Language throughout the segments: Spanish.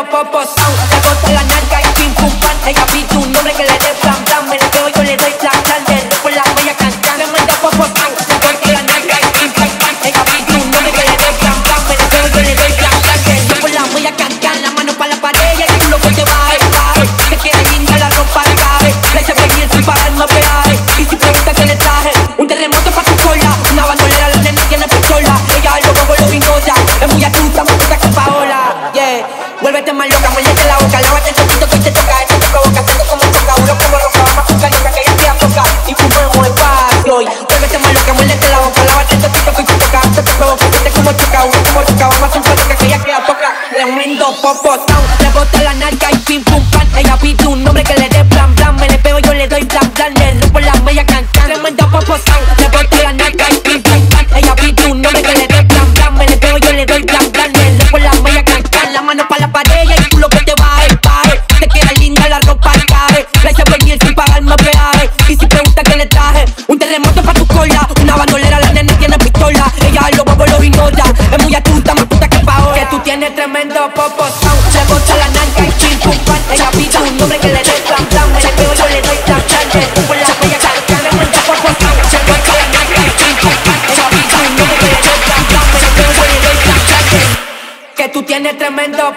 popos. Le bota la narca y pim pum pan. Ella pide un nombre que le dé plan plan. Me le pego y yo le doy plan plan. Le rompo la bella cancan. Tremendo popos. Le bota la narca y pim pum pan. Ella pide un nombre que le dé plan plan. Me le pego y yo le doy plan plan. Le rompo la bella cancan. La mano pa' la pared y el culo que te baje, baje. Te queda linda la ropa al caje. La hice venir sin pagar no peaje. Y si pregunta que le traje, un terremoto pa' tu cola. Una bandolera, la nena tiene pistola. Ella lo bobo lo ignora. Es muy astuta, más puta que Paola. Yeah, vuélvete más loca, muérdete la boca. Lávate el totito que hoy te toca. Esto te provoca, siento como choca. Uno como roca, más azúcar loca que ella te afoca. Y fumamos espacio. Vuélvete más loca, muérdete la boca. Lávate el totito que hoy te toca. Esto te provoca, siente como choca. Uno como roca, más azúcar loca que ella te afoca. Tremendo popotón. Le bota la narca y pim pum pan. Ella pide un nombre que le dé plan plan. Me le pego y yo le doy plan plan. Le rompo la media cancan. Tremendo popotón. Le bota la narca y pim pum pan. Ella pide un nombre que le dé plan plan. Me le pego y yo le doy plan plan. Le rompo la media cancan. La mano pa' la pared y el culo que te baje, baje. Te queda linda la ropa al caje. La hice venir sin pagar más peaje. Y si pregunta que le traje, un terremoto pa' tu cola. Una bandolera, la nena tiene pistola. Ella lo bobo lo ignora. Es muy astuta, más puta que Paola. Que tú tienes tremendo popotón. Le bota la narca y pim pum pan. Ella pide un nombre que le dé plan plan. Me le pego y yo le doy plan plan. Le rompo la bella cancan. Tremendo popotón. Le bota la narca y pim pum pan. Ella pide un nombre que le dé plan plan. Me le pego y yo le doy plan plan. Que tú tienes tremendo.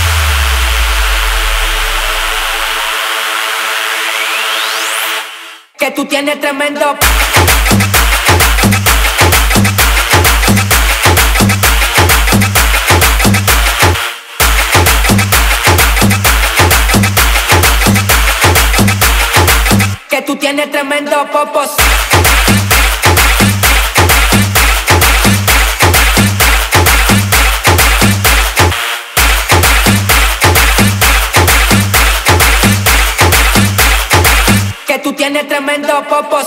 Que tú tienes tremendo. Que tú tienes tremendo popos. Que tú tienes tremendo popos.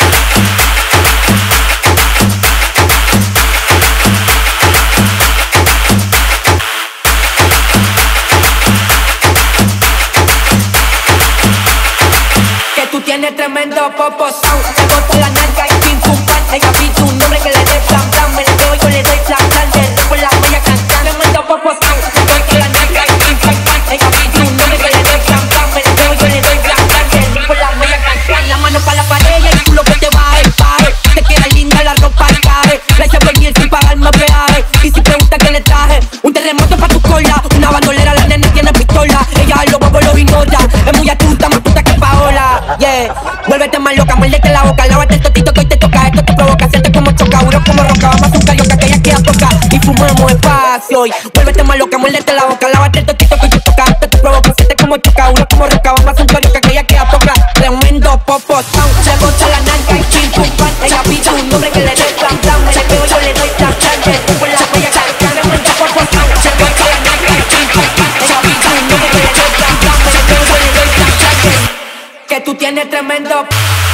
Que tú tienes tremendo popos. Le bota la narca y pim pum pan. Ella pide un nombre que le dé plan plan. Me le pego y yo le doy plan plan. Le rompo la bella cancan. Tremendo popos. Le bota la narca y pim pum pan. Ella pide un nombre que le dé plan plan. Me le pego y yo le doy plan plan. Le rompo la bella cancan. La mano pa' la pared y el culo que te baje, baje. Te queda linda la ropa al caje. La hice venir sin pagar más peaje. Y si pregunta que le traje, un terremoto pa' tu cola. Una bandolera, la nena tiene pistola. Ella lo bobo lo ignora. Es muy astuta, más puta que Paola. Yeah, vuélvete más loca, muérdete la boca. Lávate el totito que hoy te toca. Esto te provoca, siente como choca. Uno como roca, más azúcar loca que ella queda toca. Y fumamos espacio. Vuélvete más loca, muérdete la boca. Lávate el totito que hoy te toca. Esto te provoca, siente como choca. Uno como roca, más azúcar loca que ella queda toca. Tremendo popotón. Le bota la narca y pim pum pan. Ella pide un nombre que le dé plan plan. Me le pego y yo le doy plan plan. Le rompo la bella cancan. Tremendo popotón. Le bota la narca y pim pum pan. Ella pide un nombre que le dé plan plan. Me le pego y yo le doy plan plan. Que tú tienes tremendo.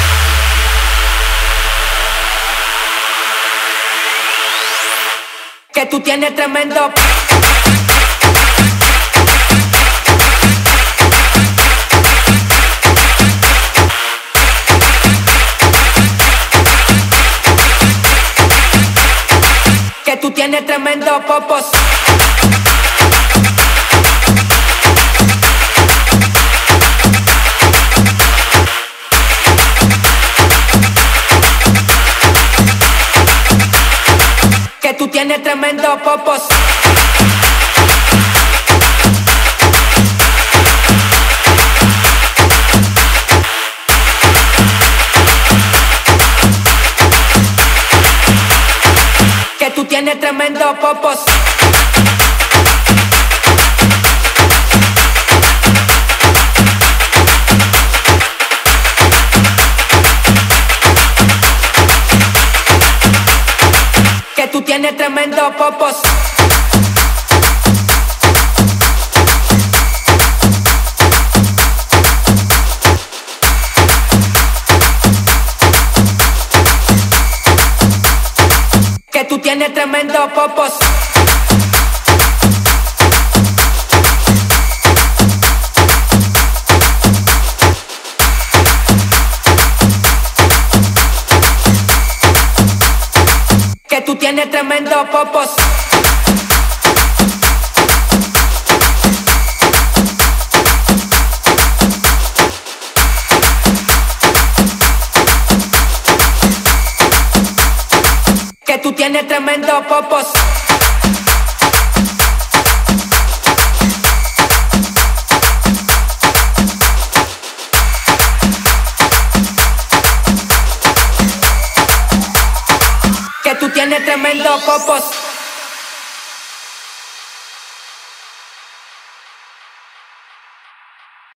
Que tú tienes tremendo. Que tú tienes tremendo popos. Que tú tienes tremendo popos. Que tú tienes tremendo popos. Que tú tienes tremendo popos. Que tú tienes tremendo popos. Que tú tienes tremendo popos. que tú tienes tremendo popos. Que tú tienes tremendo popos.